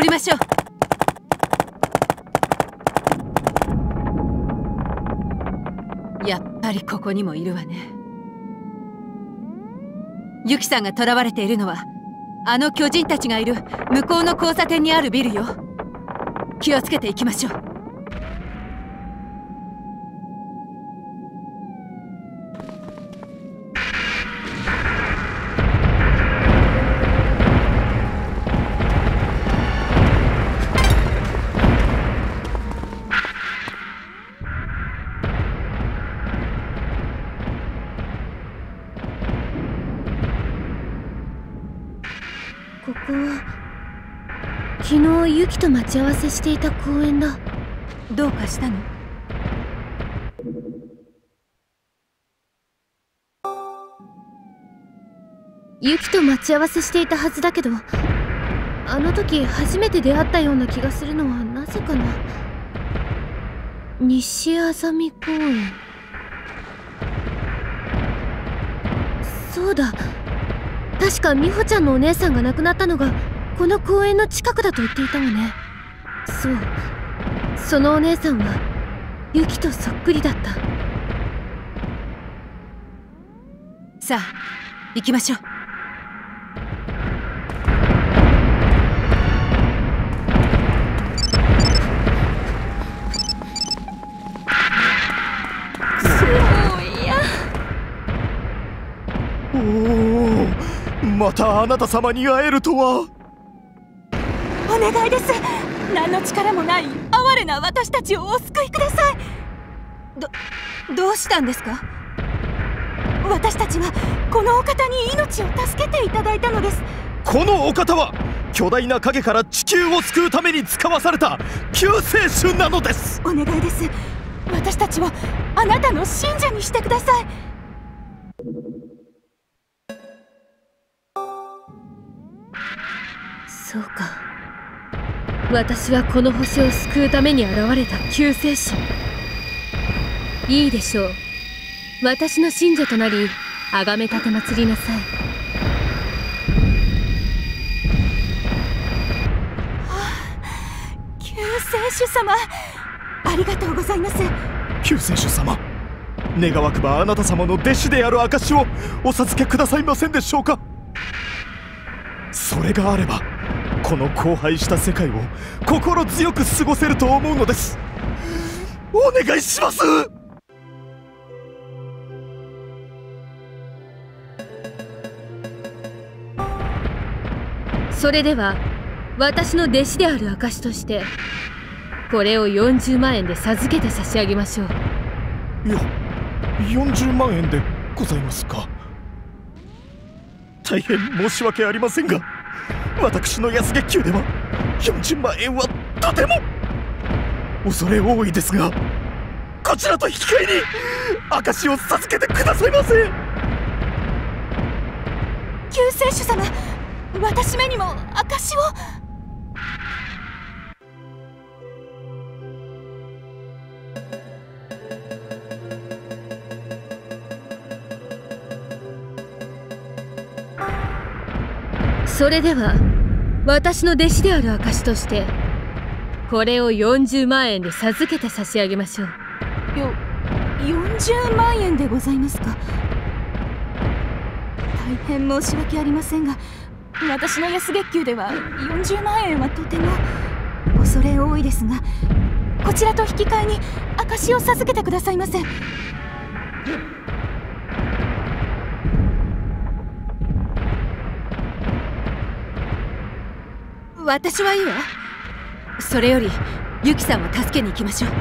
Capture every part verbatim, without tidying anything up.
降りましょう。やっぱりここにもいるわね。ユキさんが囚われているのはあの巨人たちがいる向こうの交差点にあるビルよ。気をつけていきましょう。 ここは昨日ユキと待ち合わせしていた公園だ。 どうかしたの？ ユキと待ち合わせしていたはずだけど、あの時初めて出会ったような気がするのはなぜかな。西あざみ公園。そうだ、確か美穂ちゃんのお姉さんが亡くなったのがこの公園の近くだと言っていたわね。そう、そのお姉さんはユキとそっくりだった。 さあ行きましょう。 おお、またあなた様に会えるとは。 お願いです。何の力もない哀れな私たちをお救いください。 どどうしたんですか？ 私たちはこのお方に命を助けていただいたのです。 このお方は巨大な影から地球を救うために使わされた救世主なのです。 お願いです。私たちをあなたの信者にしてください。 そうか、私はこの星を救うために現れた救世主。いいでしょう、私の信者となり崇め立てまつりなさい。 はあ、救世主様、ありがとうございます。 救世主様、願わくばあなた様の弟子である証をお授けくださいませんでしょうか。それがあればこの荒廃した世界を心強く過ごせると思うのです。お願いします。 それでは私の弟子である証としてこれをよんじゅうまんえんで授けて差し上げましょう。 いや、よんじゅうまんえんでございますか。大変申し訳ありませんが、私の安月給ではよんじゅうまんえんはとても恐れ多いですが、こちらと引き換えに証を授けてくださいませ。 救世主様、私めにも証を。 それでは私の弟子である証としてこれをよんじゅうまんえんで授けて差し上げましょう。 よよんじゅうまんえんでございますか。大変申し訳ありませんが、私の安月給ではよんじゅうまんえんはとても恐れ多いですが、こちらと引き換えに証を授けてくださいませ。 私はいいわ。それよりユキさんを助けに行きましょう。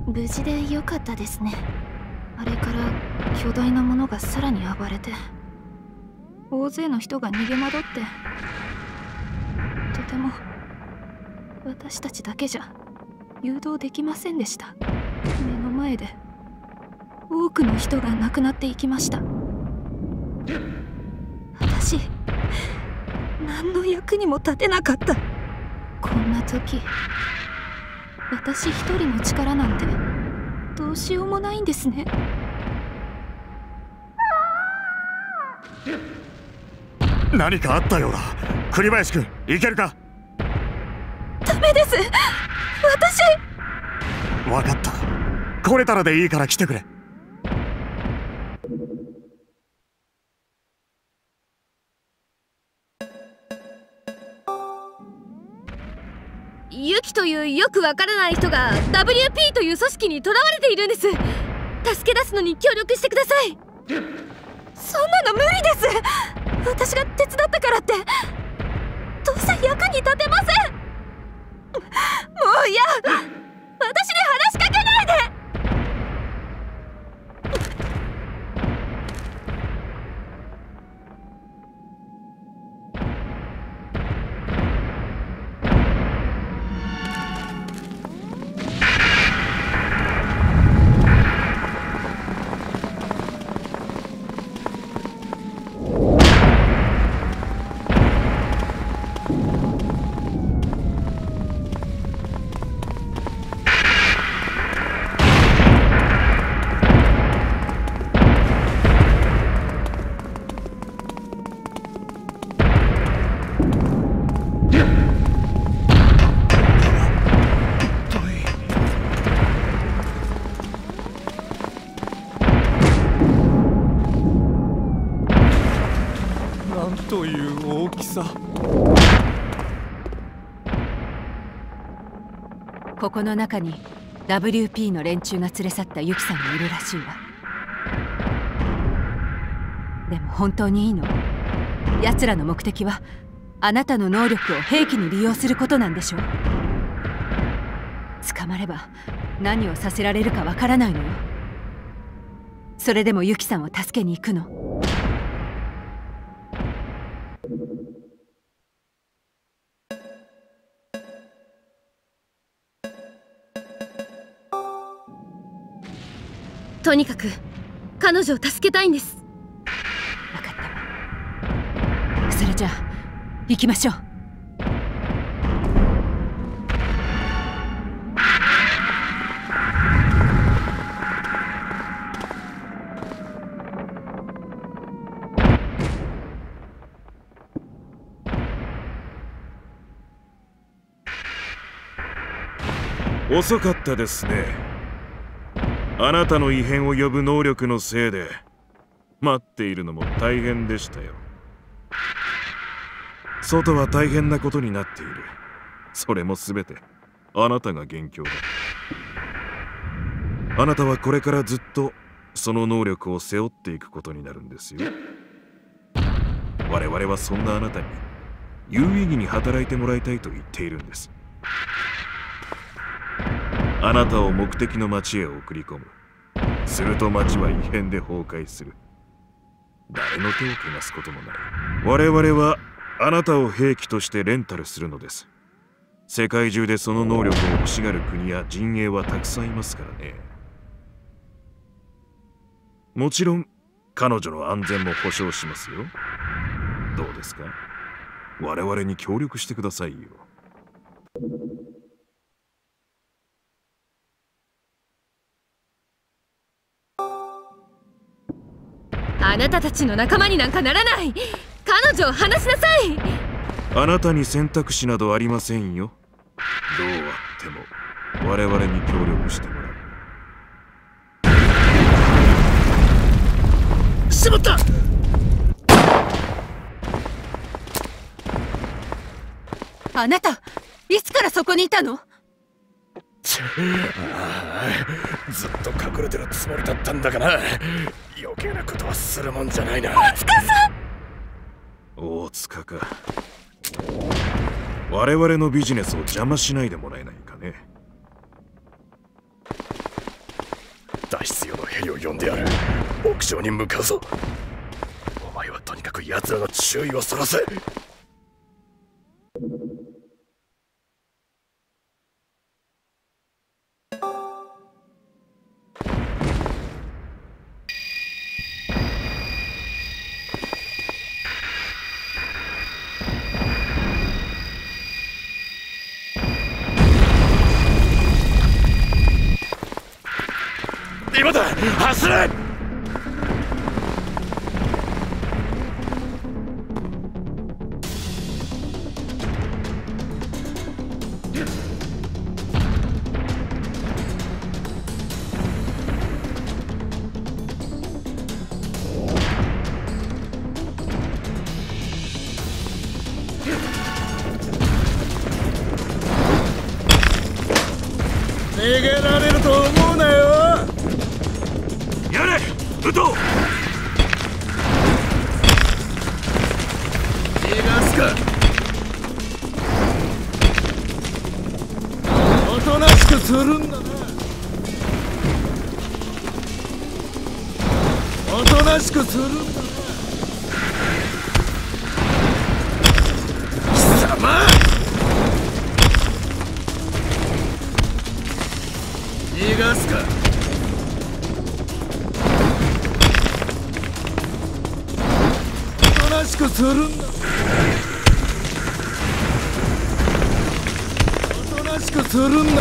無事でよかったですね。あれから巨大なものがさらに暴れて、大勢の人が逃げ惑って、とても私たちだけじゃ誘導できませんでした。目の前で多くの人が亡くなっていきました。私何の役にも立てなかった。こんな時、私一人の力なんてどうしようもないんですね。 何かあったようだ。栗林君、いけるか？ ダメです、私。 分かった。来れたらでいいから来てくれ。 ユキというよくわからない人が ダブリューピー という組織に囚われているんです。助け出すのに協力してください。 そんなの無理です。私が手伝ったからってどうせ役に立てません。もう嫌。私に話しかけないで。 という大きさ。 ここの中に ダブリューピー の連中が連れ去ったユキさんがいるらしいわ。でも本当にいいの？奴らの目的はあなたの能力を兵器に利用することなんでしょ？捕まれば何をさせられるかわからないのよ。それでもユキさんを助けに行くの？ とにかく彼女を助けたいんです。 分かったわ。それじゃあ行きましょう。 遅かったですね。あなたの異変を呼ぶ能力のせいで待っているのも大変でしたよ。外は大変なことになっている。それも全てあなたが元凶だ。あなたはこれからずっとその能力を背負っていくことになるんですよ。我々はそんなあなたに有意義に働いてもらいたいと言っているんです。あなたを目的の町へ送り込む。すると町は異変で崩壊する。誰の手を汚すこともない。我々はあなたを兵器としてレンタルするのです。世界中でその能力を欲しがる国や陣営はたくさんいますからね。もちろん彼女の安全も保証しますよ。どうですか？我々に協力してくださいよ。 あなたたちの仲間になんかならない。彼女を離しなさい。 あなたに選択肢などありませんよ。どうあっても我々に協力してもらう。 しまった！ あなた、いつからそこにいたの？ ああ、ずっと隠れてるつもりだったんだがな。余計なことはするもんじゃないな。 大塚さん！ 大塚か。我々のビジネスを邪魔しないでもらえないかね。 脱出用のヘリを呼んでやる。屋上に向かうぞ。お前はとにかく奴らの注意をそらせ。今だ、走れ！逃げられると思うなよ。 やれ、武藤！ 逃がすか。 おとなしくするんだな。おとなしくするんだな。 貴様！逃がすか。 おとなしくするんだ。おとなしくするんだ。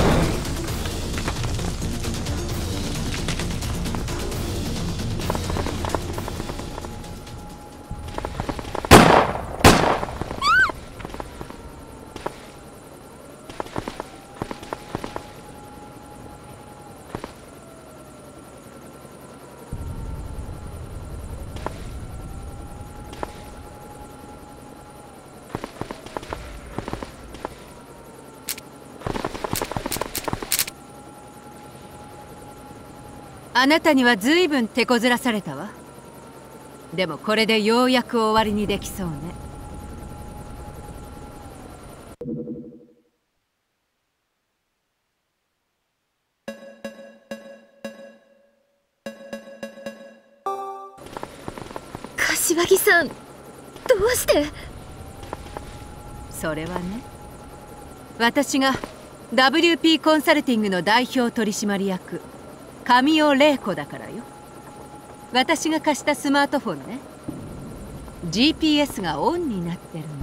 あなたには随分手こずらされたわ。でもこれでようやく終わりにできそうね。 柏木さん、どうして？ それはね、私が ダブリューピー コンサルティングの代表取締役神尾玲子だからよ。私が貸したスマートフォンね、 ジーピーエス がオンになってるの。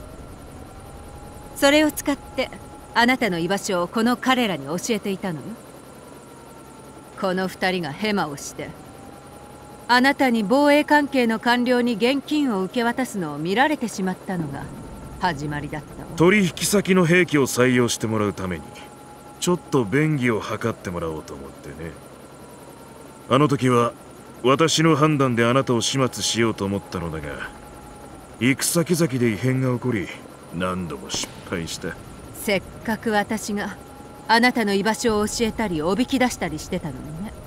それを使ってあなたの居場所をこの彼らに教えていたのよ。この二人がヘマをしてあなたに防衛関係の官僚に現金を受け渡すのを見られてしまったのが始まりだったわ。 取引先の兵器を採用してもらうためにちょっと便宜を図ってもらおうと思ってね。あの時は私の判断であなたを始末しようと思ったのだが、行く先々で異変が起こり何度も失敗した。 せっかく私があなたの居場所を教えたりおびき出したりしてたのにね。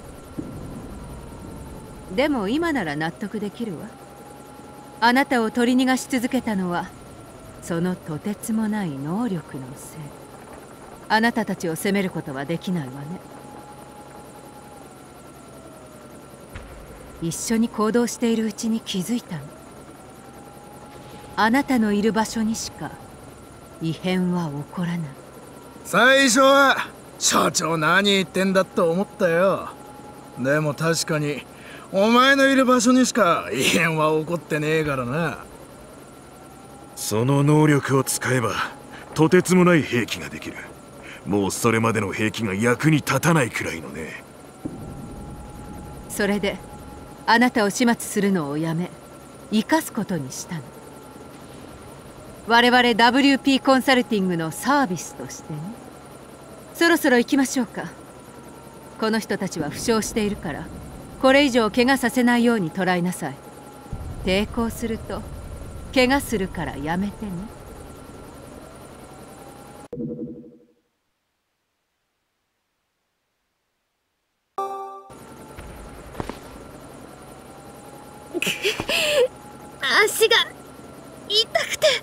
でも今なら納得できるわ。あなたを取り逃がし続けたのはそのとてつもない能力のせい。あなたたちを責めることはできないわね。一緒に行動しているうちに気づいたの。あなたのいる場所にしか異変は起こらない。 最初は社長何言ってんだと思ったよ。でも確かにお前のいる場所にしか異変は起こってねえからな。 その能力を使えばとてつもない兵器ができる。もうそれまでの兵器が役に立たないくらいのね。 それであなたを始末するのをやめ生かすことにしたの。我々 ダブリューピー コンサルティングのサービスとしてね。そろそろ行きましょうか。この人たちは負傷しているからこれ以上怪我させないように捕らえなさい。抵抗すると怪我するからやめてね。 足が痛くて。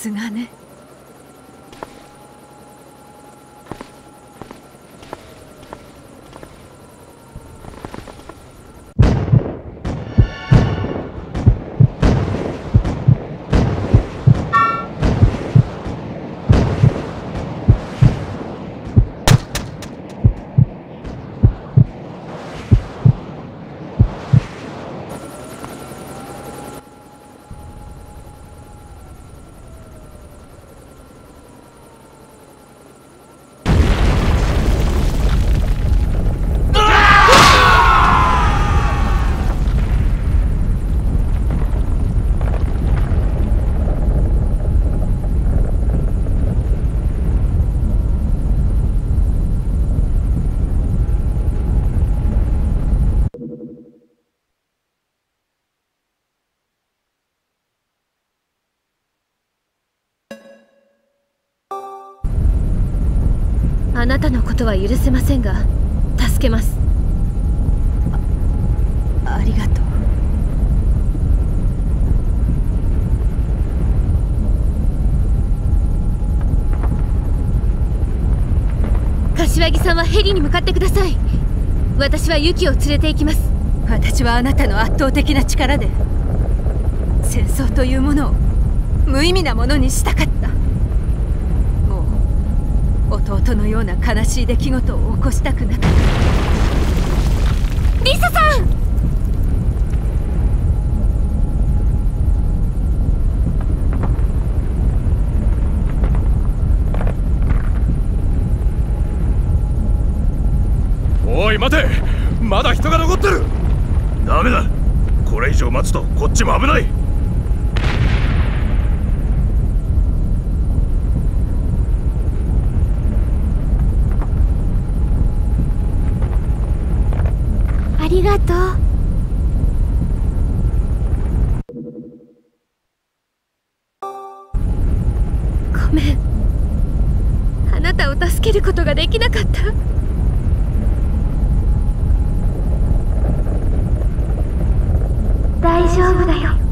すがね。 あなたのことは許せませんが助けます。 ありがとう。 柏木さんはヘリに向かってください。私はユキを連れて行きます。 私はあなたの圧倒的な力で戦争というものを無意味なものにしたかった。もう弟のような悲しい出来事を起こしたくなかった。 リサさん！ おい待て、まだ人が残ってる。ダメだ、これ以上待つとこっちも危ない。 ありがとう。ごめん、あなたを助けることができなかった。大丈夫だよ。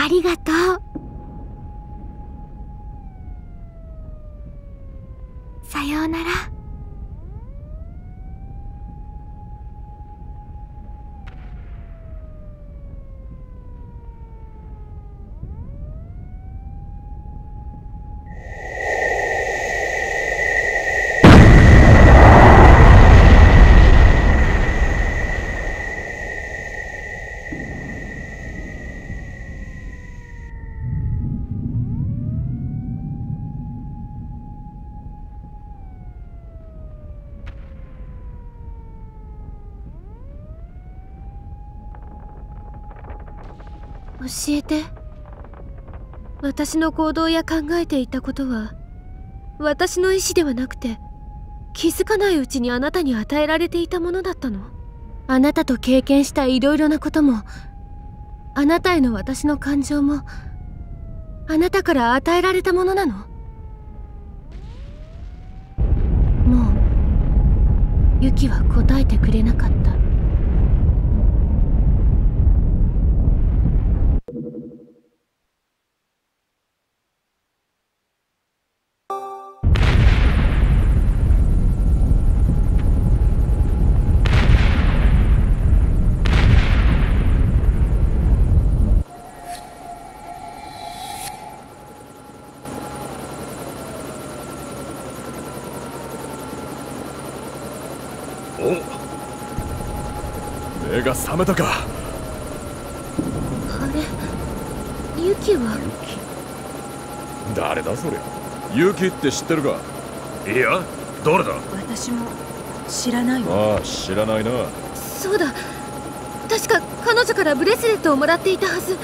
ありがとう。さようなら。教えて。私の行動や考えていたことは私の意思ではなくて、気づかないうちにあなたに与えられていたものだったの？あなたと経験したいろいろなことも、あなたへの私の感情も、あなたから与えられたものなの？もうユキは答えてくれなかった。 お、目が覚めたか。 あれ、ユキは？ 誰だそれ。ユキって知ってるか？ いや、誰だ？ 私も知らないわ。 ああ、知らないな。 そうだ、確か彼女からブレスレットをもらっていたはず。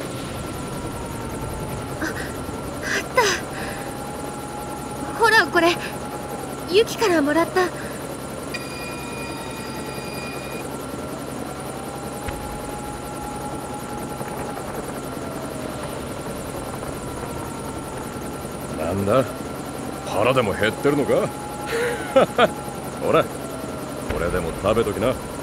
あ、あった。ほらこれ、ユキからもらった。 なんだ、腹でも減ってるのか？ほら、これでも食べときな。